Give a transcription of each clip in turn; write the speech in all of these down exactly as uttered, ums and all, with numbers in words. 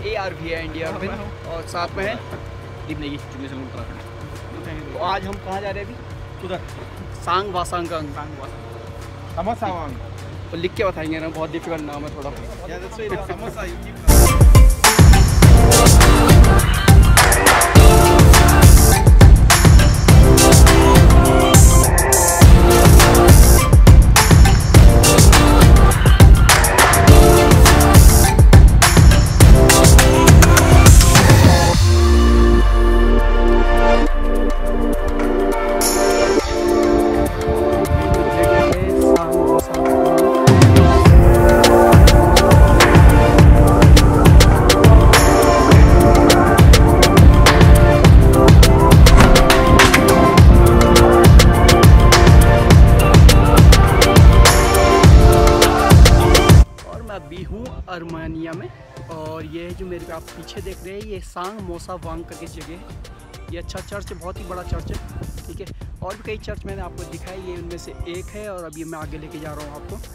A R भी है India Arvind, और साथ में है दीप नेगी उत्तराखंड। तो आज हम कहाँ जा रहे हैं अभी? उधर सांगवासांक समोसावांक, तो लिख के बताएंगे ना, बहुत डिफिकल्ट नाम है थोड़ा। आर्मेनिया में, और ये जो मेरे आप पीछे देख रहे हैं ये सांगमोसावांक करके जगह है। ये अच्छा चर्च है, बहुत ही बड़ा चर्च है, ठीक है। और भी कई चर्च मैंने आपको दिखाई, ये उनमें से एक है, और अभी मैं आगे लेके जा रहा हूँ आपको।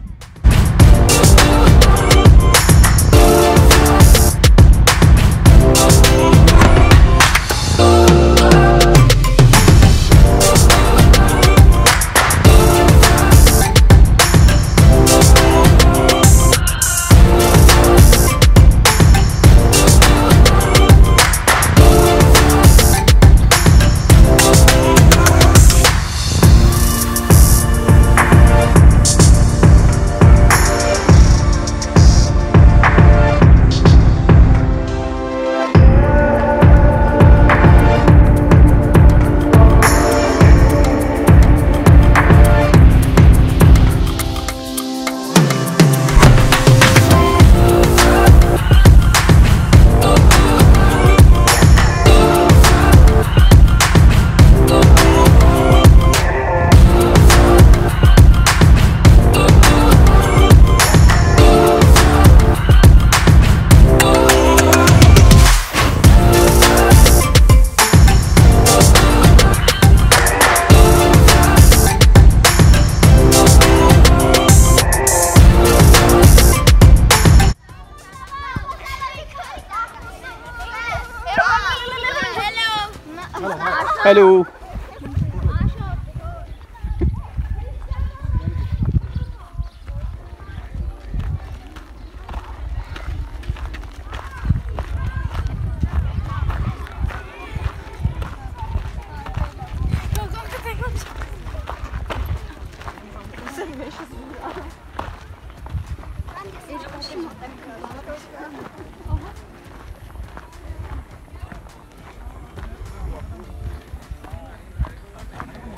हेलो,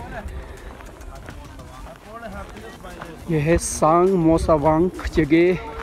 यह है सांगमोसावांक जगह।